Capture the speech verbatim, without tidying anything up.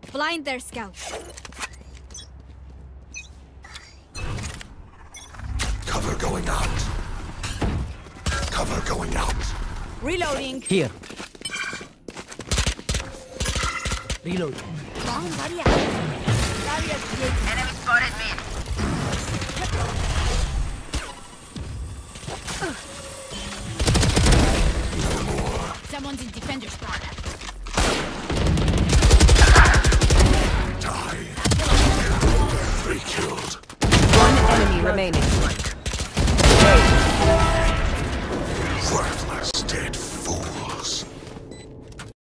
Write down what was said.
Blind their scout. Cover going out. Cover going out. Reloading. Here. Reload. Bomb barrier. Barrier created. Enemy spotted mid. No more. Someone's in defender spawn. Die. Three killed. One enemy remaining.